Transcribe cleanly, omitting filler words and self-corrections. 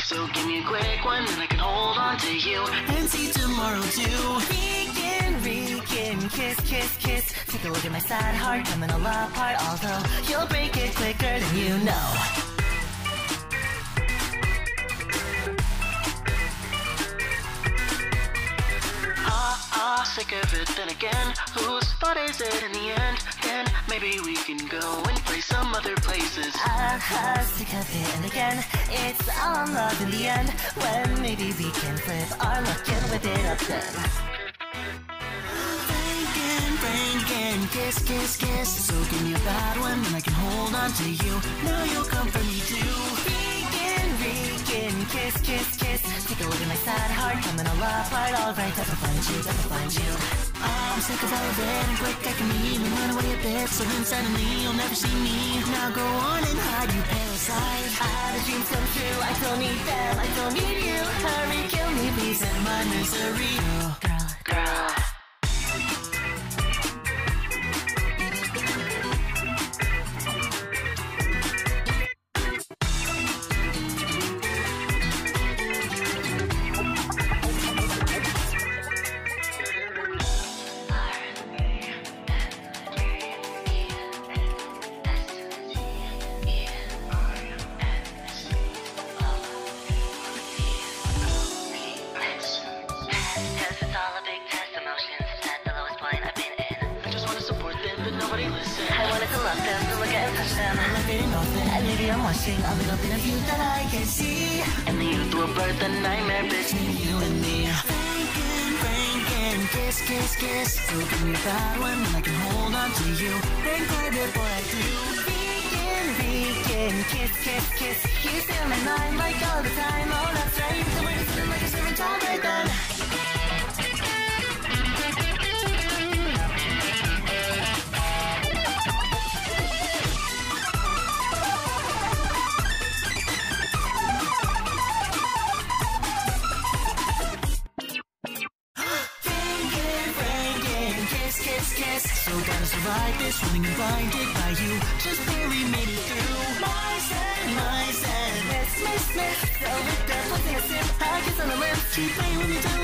So give me a quick one, and I can hold on to you and see tomorrow too. Weekend, kiss, kiss, kiss. Take a look at my sad heart coming all apart. Although you'll break it quicker than you know. Sick of it then again. Whose fault is it in the end? Then maybe we can go and play some other places. Sick of it and again. It's all love in the end. When maybe we can flip our luck and whip it up then. Franken, kiss, kiss, kiss. So give me a bad one and I can hold on to you. Now you'll come for me too. Kiss, kiss, kiss. Take a look at my sad heart coming all apart. Alright, time to find you, time to find you. I'm sick of all of it and quick I can leave and run away a bit. So then suddenly you'll never see me. Now go on and hide, you parasite. The dreams come true, I don't need them, I don't need you. Hurry, kill me please in my misery. Girl, girl. Watching a little bit of you that I can see. And the youth will birth a nightmare between you and me. Franken, kiss, kiss, kiss. So give me a bad one and I can hold on to you. Think hard before I do. Vegan, kiss, kiss, kiss. You stay on my mind like all the time. Oh, that's right. The way to feel like a servant all right then. So gotta survive this, running and blinded by you. Just barely made it through. My side, miss. So with that, let's sing a sim. I kiss on the lips. Keep playing with your time.